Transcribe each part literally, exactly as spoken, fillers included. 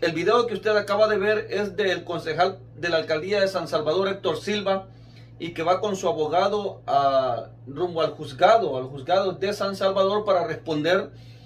El video que usted acaba de ver es del concejal de la alcaldía de San Salvador, Héctor Silva, y que va con su abogado a, rumbo al juzgado, al juzgado de San Salvador para responder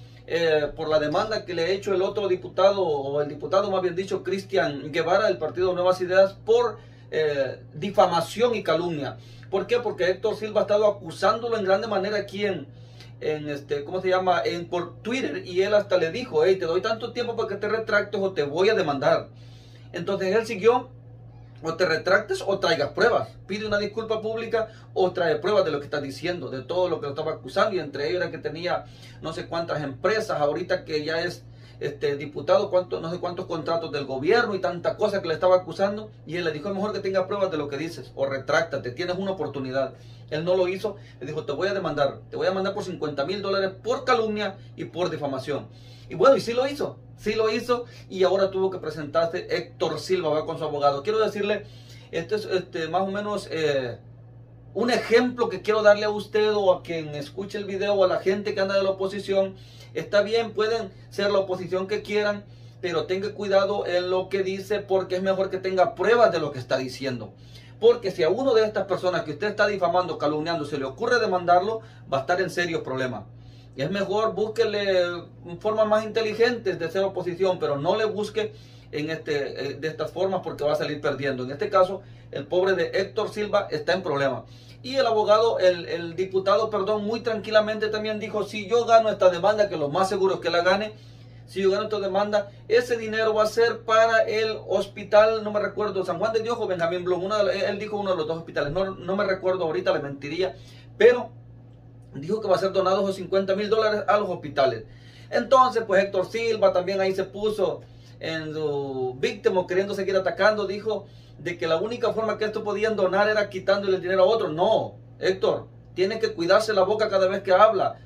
eh, por la demanda que le ha hecho el otro diputado, o el diputado más bien dicho, Cristian Guevara, del partido Nuevas Ideas, por eh, difamación y calumnia. ¿Por qué? Porque Héctor Silva ha estado acusándolo en grande manera aquí en, en este, ¿cómo se llama? En, por Twitter, y él hasta le dijo, hey, te doy tanto tiempo para que te retractes o te voy a demandar. Entonces él siguió: o te retractes o traigas pruebas, pide una disculpa pública o trae pruebas de lo que estás diciendo, de todo lo que lo estaba acusando, y entre ellos era que tenía no sé cuántas empresas, ahorita que ya es este diputado, cuánto, no sé cuántos contratos del gobierno y tanta cosa que le estaba acusando, y él le dijo: es mejor que tenga pruebas de lo que dices o retráctate, tienes una oportunidad. Él no lo hizo, le dijo: te voy a demandar, te voy a demandar por cincuenta mil dólares por calumnia y por difamación. Y bueno, y sí lo hizo, sí lo hizo, y ahora tuvo que presentarse Héctor Silva, va con su abogado. Quiero decirle, este es este, más o menos eh, un ejemplo que quiero darle a usted o a quien escuche el video, o a la gente que anda de la oposición. Está bien, pueden ser la oposición que quieran, pero tenga cuidado en lo que dice, porque es mejor que tenga pruebas de lo que está diciendo. Porque si a uno de estas personas que usted está difamando, calumniando, se le ocurre demandarlo, va a estar en serios problemas. Y es mejor búsquele formas más inteligentes de ser oposición, pero no le busque en este, de estas formas, porque va a salir perdiendo. En este caso, el pobre de Héctor Silva está en problemas. Y el abogado, el, el diputado, perdón, muy tranquilamente también dijo: si yo gano esta demanda, que lo más seguro es que la gane, si yo gano esta demanda, ese dinero va a ser para el hospital, no me recuerdo, San Juan de Dios o Benjamín Blum, una de, él dijo uno de los dos hospitales, no, no me recuerdo ahorita, le mentiría, pero dijo que va a ser donados los cincuenta mil dólares a los hospitales. Entonces, pues Héctor Silva también ahí se puso en su víctima, queriendo seguir atacando. Dijo de que la única forma que esto podían donar era quitándole el dinero a otro. No, Héctor, tiene que cuidarse la boca cada vez que habla.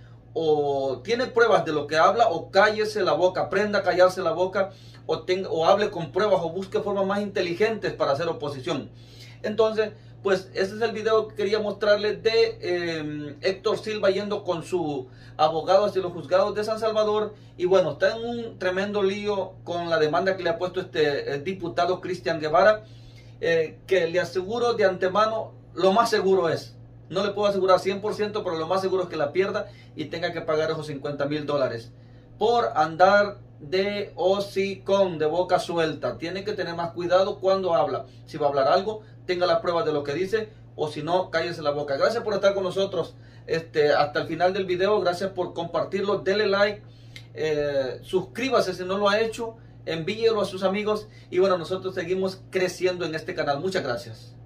O tiene pruebas de lo que habla, o cállese la boca, aprenda a callarse la boca, o, tenga, o hable con pruebas, o busque formas más inteligentes para hacer oposición. Entonces, pues ese es el video que quería mostrarles de eh, Héctor Silva yendo con su abogado hacia los juzgados de San Salvador. Y bueno, está en un tremendo lío con la demanda que le ha puesto este eh, diputado Cristian Guevara, eh, que le aseguro de antemano, lo más seguro es, no le puedo asegurar cien por ciento, pero lo más seguro es que la pierda y tenga que pagar esos cincuenta mil dólares por andar de hocicón, de boca suelta. Tiene que tener más cuidado cuando habla. Si va a hablar algo, tenga las pruebas de lo que dice, o si no, cállese la boca. Gracias por estar con nosotros este, hasta el final del video. Gracias por compartirlo. Dele like, eh, suscríbase si no lo ha hecho, envíelo a sus amigos. Y bueno, nosotros seguimos creciendo en este canal. Muchas gracias.